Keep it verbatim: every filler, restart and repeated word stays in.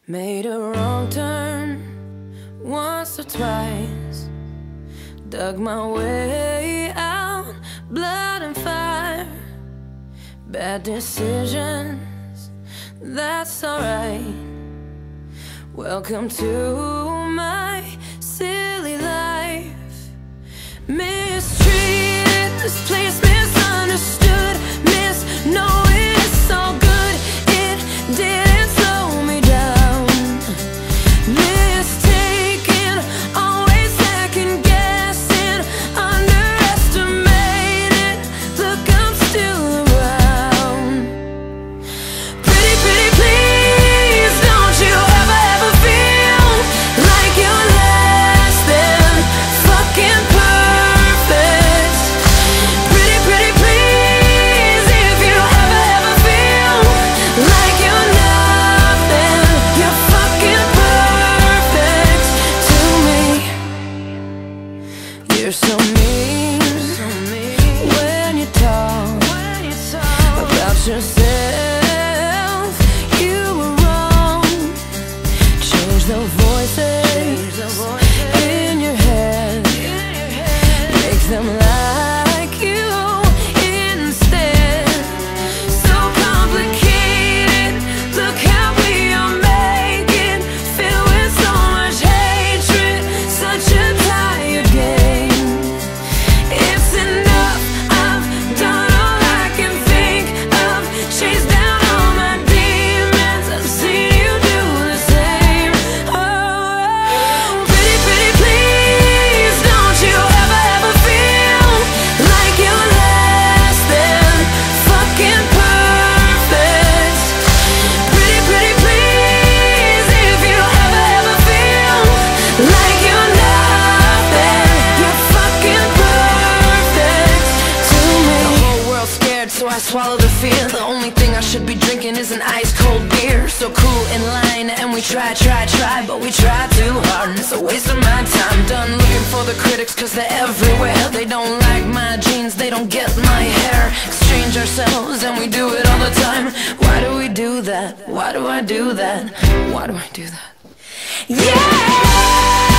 Made a wrong turn once or twice, dug my way out, blood and fire. Bad decisions, that's alright. Welcome to my silly life. Mistreated, this place misunderstood, misknowing it's all good. It didn't slow me down. Mistaken, always second guessing, underestimated. Look, I'm still around. Pretty, pretty, please, don't you ever, ever feel like you're less than fucking perfect. Pretty, pretty, please, if you ever, ever feel like you're nothing, you're fucking perfect to me. You're so mean, when you talk about yourself. You were wrong. Change the voices in your head, make them like you instead. So complicated, look how we are making, filled with so much hatred, such a tired game. It's enough, I've done all I can think of, chased down all my demons, I've seen you do the same. Oh, pretty, pretty, please, don't you ever, ever feel like you're less than fucking perfect. Pretty, pretty, please, if you ever, ever feel like you're nothing, you're fucking perfect to me. The whole world's scared, so I swallow the fear. The only thing I should be drinking is an ice cold beer. So cool in line, and we try, try, try, but we try too hard, and it's a waste of my time. Done looking for the critics, cause they're everywhere. They don't like my jeans, they don't get my hair. Exchange ourselves, and we do it all the time. Why do we do that? Why do I do that? Why do I do that? Yeah!